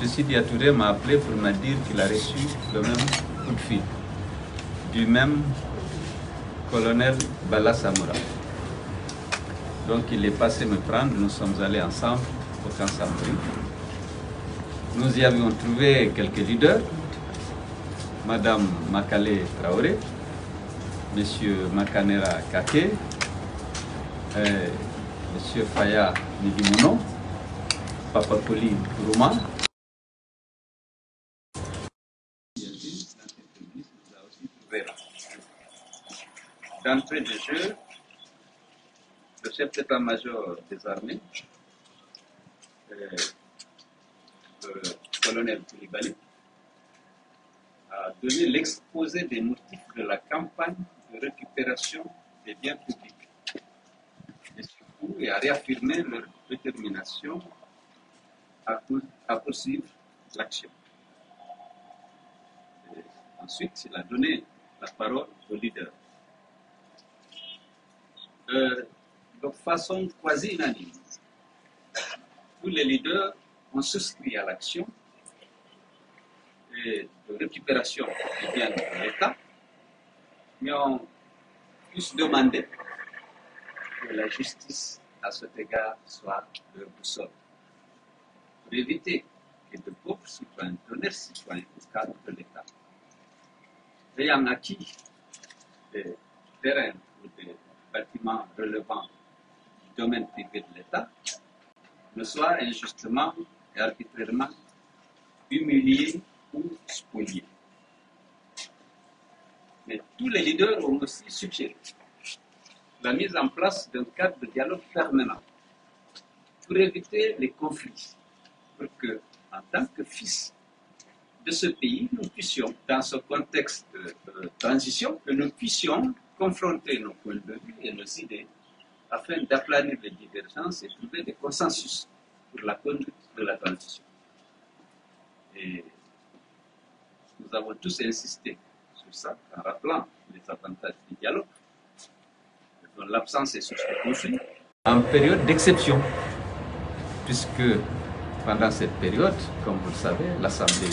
Sidi Touré m'a appelé pour me dire qu'il a reçu le même coup de fil du même colonel Bala Samoura. Donc il est passé me prendre, nous sommes allés ensemble au camp Samori. Nous y avions trouvé quelques leaders, Madame Makale Traoré, Monsieur Makanera Kake, Monsieur Faya Nidimono, Papa Koli Rouma. D'entrée de jeu, le chef d'état-major des armées, le colonel Koulibaly, a donné l'exposé des motifs de la campagne de récupération des biens publics et surtout a réaffirmé leur détermination à poursuivre l'action. Ensuite, il a donné la parole aux leaders. De façon quasi unanime, tous les leaders ont souscrit à l'action de récupération des biens de l'État, mais ont tous demandé que la justice à cet égard soit leur boussole, pour éviter que de pauvres citoyens, d'honnêtes citoyens au cadre de l'État, ayant acquis des terrains ou des bâtiments relevant du domaine privé de l'État, ne soient injustement et arbitrairement humiliés ou spoliés. Mais tous les leaders ont aussi suggéré la mise en place d'un cadre de dialogue permanent pour éviter les conflits, pour que, en tant que fils de ce pays, nous puissions, dans ce contexte de transition, que nous puissions confronter nos points de vue et nos idées afin d'aplanir les divergences et trouver des consensus pour la conduite de la transition. Et nous avons tous insisté sur ça en rappelant les avantages du dialogue, dont l'absence est source de conflit, en période d'exception, puisque pendant cette période, comme vous le savez, l'Assemblée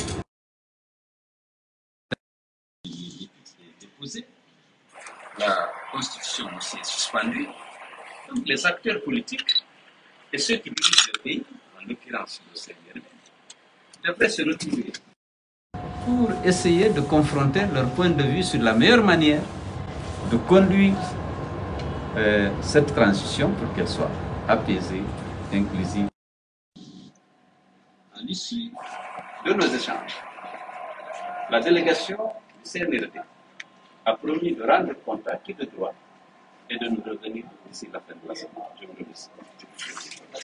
est déposée, la Constitution aussi est suspendue. Donc les acteurs politiques et ceux qui dirigent le pays, en l'occurrence le CNRD, devraient se retrouver pour essayer de confronter leur point de vue sur la meilleure manière de conduire cette transition pour qu'elle soit apaisée, inclusive. À l'issue de nos échanges, la délégation du CNRD a promis de rendre compte à qui de droit et de nous revenir d'ici la fin de la semaine. Je vous remercie.